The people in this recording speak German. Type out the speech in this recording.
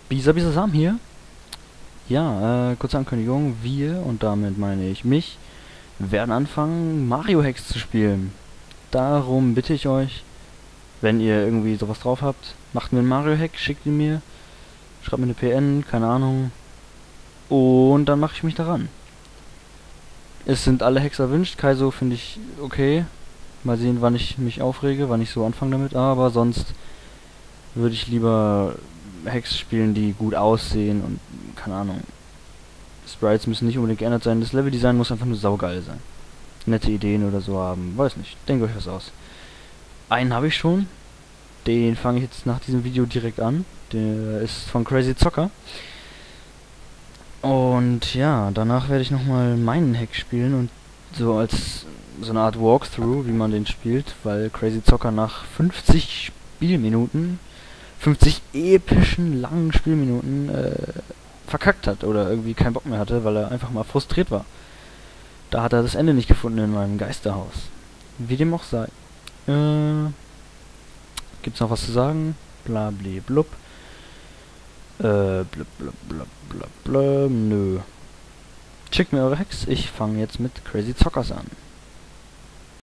Bisa Sam hier. Ja, kurze Ankündigung. Wir, und damit meine ich mich, werden anfangen, Mario Hacks zu spielen. Darum bitte ich euch, wenn ihr irgendwie sowas drauf habt, macht mir einen Mario Hack, schickt ihn mir, schreibt mir eine PN, keine Ahnung. Und dann mache ich mich daran. Es sind alle Hacks erwünscht. Kaizo finde ich okay. Mal sehen, wann ich mich aufrege, wann ich so anfange damit. Aber sonst würde ich lieber Hacks spielen, die gut aussehen und keine Ahnung. Sprites müssen nicht unbedingt geändert sein. Das Leveldesign muss einfach nur saugeil sein. Nette Ideen oder so haben. Weiß nicht. Denkt euch was aus. Einen habe ich schon. Den fange ich jetzt nach diesem Video direkt an. Der ist von Crazy Zocker. Und ja, danach werde ich nochmal meinen Hack spielen und so als so eine Art Walkthrough, wie man den spielt, weil Crazy Zocker nach 50 Spielminuten, 50 epischen langen Spielminuten, verkackt hat oder irgendwie keinen Bock mehr hatte, weil er einfach mal frustriert war. Da hat er das Ende nicht gefunden in meinem Geisterhaus. Wie dem auch sei. Gibt's noch was zu sagen? Blabli blub. Blub blub blub blub blub. Nö. Schickt mir eure Hacks. Ich fange jetzt mit Crazy Zockers an.